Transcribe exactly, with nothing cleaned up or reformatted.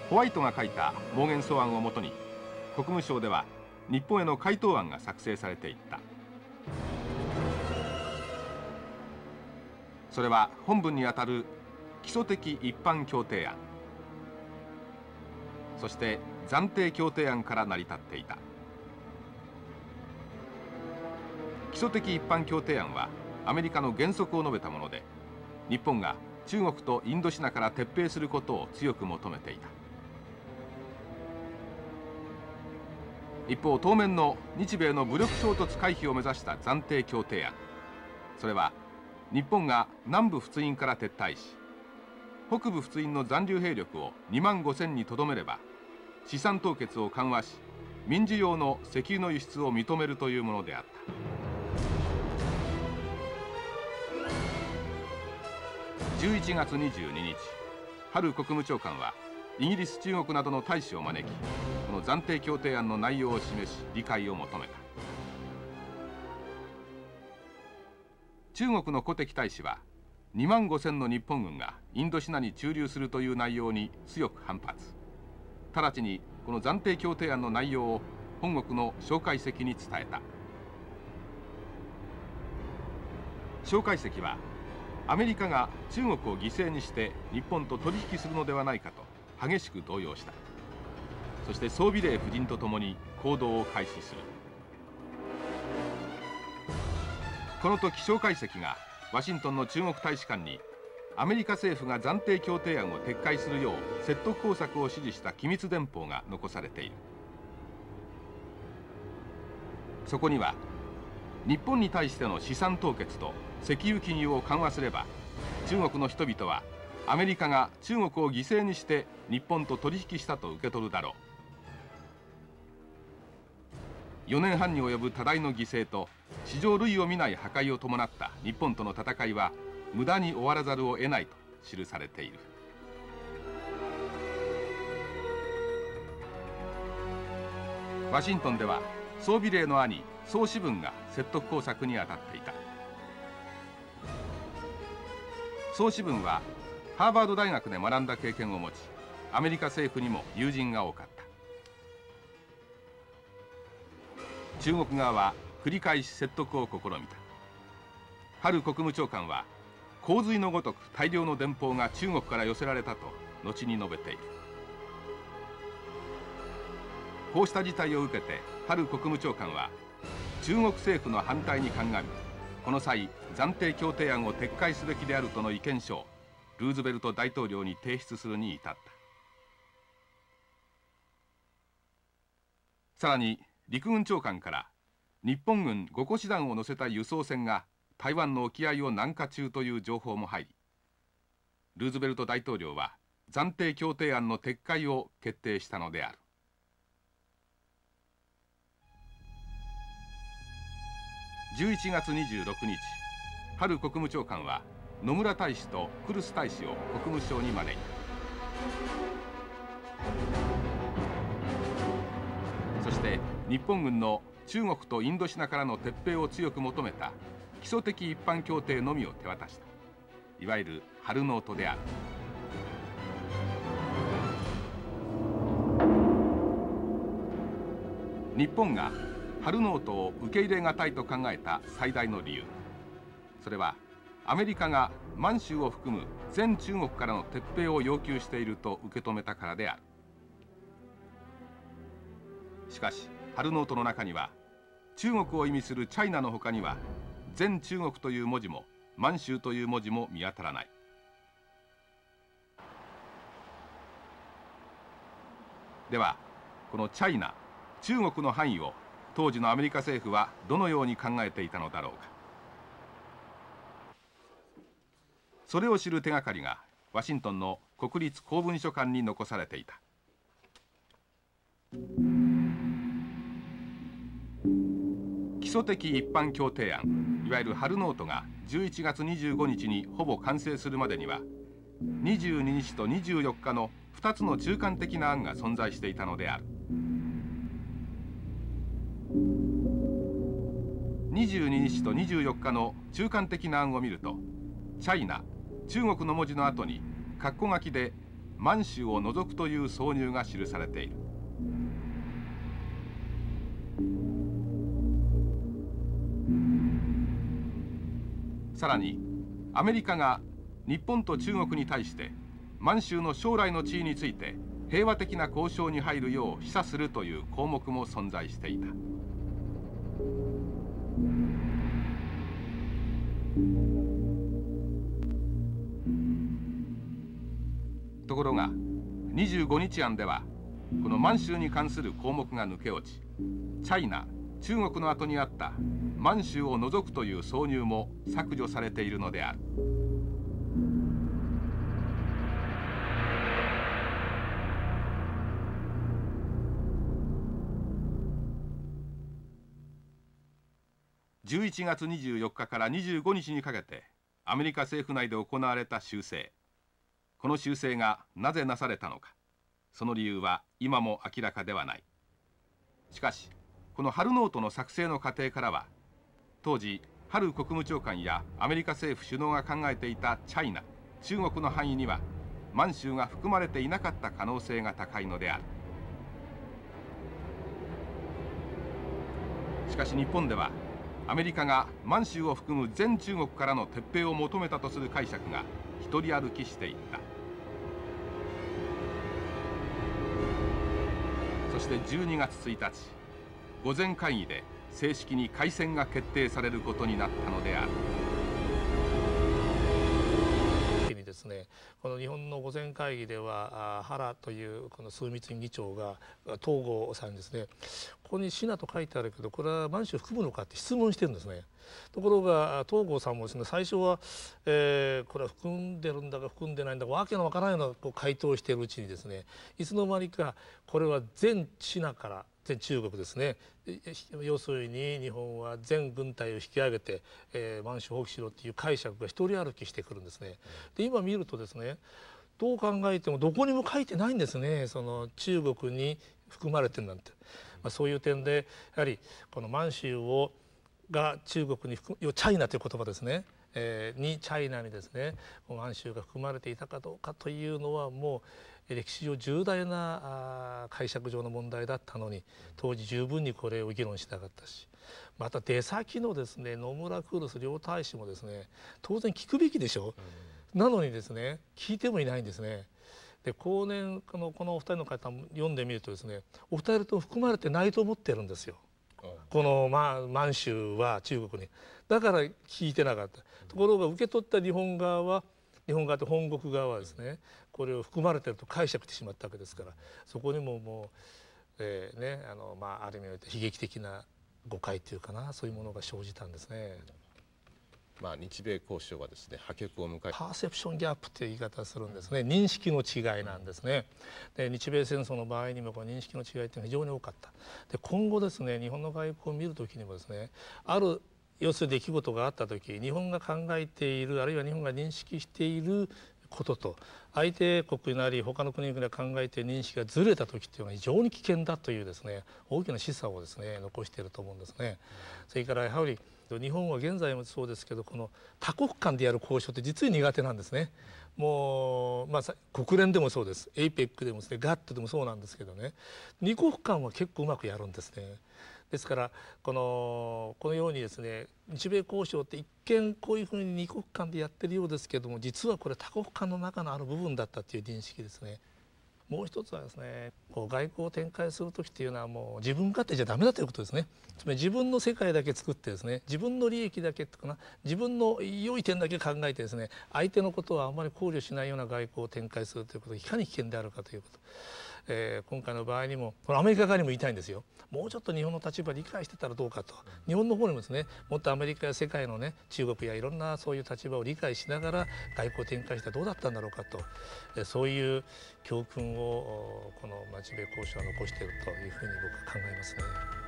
ホワイトが書いたモーゲン草案をもとに国務省では日本への回答案が作成されていった。それは本文にあたる基礎的一般協定案、そして暫定協定案から成り立っていた。基礎的一般協定案はアメリカの原則を述べたもので、日本が中国とインドシナから撤兵することを強く求めていた。一方、当面の日米の武力衝突回避を目指した暫定協定案、それは日本が南部仏印から撤退し、北部仏印の残留兵力をにまんごせんにとどめれば資産凍結を緩和し、民需用の石油の輸出を認めるというものであった。じゅういちがつにじゅうににち、ハル国務長官はイギリス、中国などの大使を招き、この暫定協定案の内容を示し理解を求めた。中国の古敵大使はにまんごせんの日本軍がインドシナに駐留するという内容に強く反発。直ちにこの暫定協定案の内容を本国の蒋介石に伝えた。蒋介石はアメリカが中国を犠牲にして日本と取引するのではないかと激しく動揺した。そして宋美齢夫人とともに行動を開始する。この時蒋介石がワシントンの中国大使館にアメリカ政府が暫定協定案を撤回するよう説得工作を指示した機密電報が残されている。そこには日本に対しての資産凍結と石油禁輸を緩和すれば、中国の人々はアメリカが中国を犠牲にして日本と取引したと受け取るだろう。よねんはんに及ぶ多大の犠牲と史上類を見ない破壊を伴った日本との戦いは無駄に終わらざるを得ないと記されている。ワシントンでは宋美齢の兄宋子文が説得工作に当たっていた。宋子文はハーバード大学で学んだ経験を持ち、アメリカ政府にも友人が多かった。中国側は繰り返し説得を試みた。ハル国務長官は洪水のごとく大量の電報が中国から寄せられたと後に述べている。こうした事態を受けてハル国務長官は中国政府の反対に鑑み、この際暫定協定案を撤回すべきであるとの意見書をルーズベルト大統領に提出するに至った。さらに陸軍長官から日本軍ごこ師団を乗せた輸送船が台湾の沖合を南下中という情報も入り、ルーズベルト大統領は暫定協定案の撤回を決定したのである。じゅういちがつにじゅうろくにち、ハル国務長官は野村大使とクルス大使を国務省に招いた。そして日本軍の中国とインドシナからの撤兵を強く求めた基礎的一般協定のみを手渡した。いわゆるハルノートである。日本がハルノートを受け入れがたいと考えた最大の理由、それはアメリカが満州を含む全中国からの撤兵を要求していると受け止めたからである。しかしハルノートの中には中国を意味するチャイナの他には全中国という文字も満州という文字も見当たらない。ではこのチャイナ、中国の範囲を当時のアメリカ政府はどのように考えていたのだろうか。それを知る手がかりがワシントンの国立公文書館に残されていた。基礎的一般協定案、いわゆるハルノートがじゅういちがつにじゅうごにちにほぼ完成するまでにはにじゅうににちとにじゅうよっかのふたつの中間的な案が存在していたのである。にじゅうににちとにじゅうよっかの中間的な案を見ると、チャイナ、中国の文字の後に括弧書きで満州を除くという挿入が記されている。さらにアメリカが日本と中国に対して満州の将来の地位について平和的な交渉に入るよう示唆するという項目も存在していた。ところがにじゅうごにち案ではこの満州に関する項目が抜け落ち、チャイナ、中国の後にあった満州を除くという挿入も削除されているのである。じゅういちがつにじゅうよっかからにじゅうごにちにかけてアメリカ政府内で行われた修正。この修正がなぜなされたのか、その理由は今も明らかではない。しかしこのハルノートの作成の過程からは、当時ハル国務長官やアメリカ政府首脳が考えていたチャイナ、中国の範囲には満州が含まれていなかった可能性が高いのである。しかし日本ではアメリカが満州を含む全中国からの撤兵を求めたとする解釈が一人歩きしていった。そしてじゅうにがつついたち、御前会議で正式に開戦が決定されることになったのである。 ですね、この日本の御前会議では原というこの枢密院議長が東郷さんにですね、ここにシナと書いてあるけどこれは満州含むのかって質問してるんですね。ところが東郷さんもですね、最初は、えー、これは含んでるんだか含んでないんだかわけのわからないようなこう回答をしているうちにですね、いつの間にかこれは全シナから全中国ですね、要するに日本は全軍隊を引き上げて、えー、満州放棄しろっていう解釈が一人歩きしてくるんですね。で今見るとですね、どう考えてもどこにも書いてないんですね、その中国に含まれてるなんて。まあ、そういう点でやはりこの満州をが中国に含むチャイナという言葉ですね、えー、にチャイナにですね満州が含まれていたかどうかというのはもう歴史上重大な解釈上の問題だったのに、当時十分にこれを議論しなかったし、また出先のですね野村クールス両大使もですね当然聞くべきでしょ、うん、なのにですね聞いてもいないんですね。で後年このこのお二人の方読んでみるとですね、お二人とも含まれてないと思ってるんですよ、うん、この、まあ、満州は中国に。だから聞いてなかった。ところが受け取った日本側は日本側と本国側はですねこれを含まれていると解釈してしまったわけですから、そこにももう、えーねあのまあ、ある意味において悲劇的な誤解というかな、そういうものが生じたんですね。 まあ、日米交渉はですね破局を迎え、 パーセプションギャップという言い方をするんですね。認識の違いなんですね。で日米戦争の場合にもこの認識の違いというのは非常に多かった。で今後ですね日本の外交を見るときにもですね、ある要する出来事があったとき、日本が考えているあるいは日本が認識していることと相手国なり他の国々が考えている認識がずれた時っていうのは非常に危険だというですね大きな示唆をですね残していると思うんですね。それからやはり日本は現在もそうですけど、この多国間でやる交渉って実に苦手なんですね。もう、まあ、国連でもそうです、エイペックでもですね、ガットでもそうなんですけどね、二国間は結構うまくやるんですね。ですからこのこのようにですね日米交渉って一見こういうふうに二国間でやってるようですけども、実はこれ多国間の中のある部分だったという認識ですね。もう一つはですね、こう外交を展開する時っていうのはもう自分勝手じゃダメだということですね。つまり自分の世界だけ作ってですね、自分の利益だけとかな、自分の良い点だけ考えてですね、相手のことはあんまり考慮しないような外交を展開するということがいかに危険であるかということ。えー、今回の場合にもこのアメリカ側にも言いたいんですよ。もうちょっと日本の立場を理解してたらどうかと。日本の方にもですね、もっとアメリカや世界のね中国やいろんなそういう立場を理解しながら外交を展開したらどうだったんだろうかと、えー、そういう教訓をこの日米交渉は残しているというふうに僕は考えますね。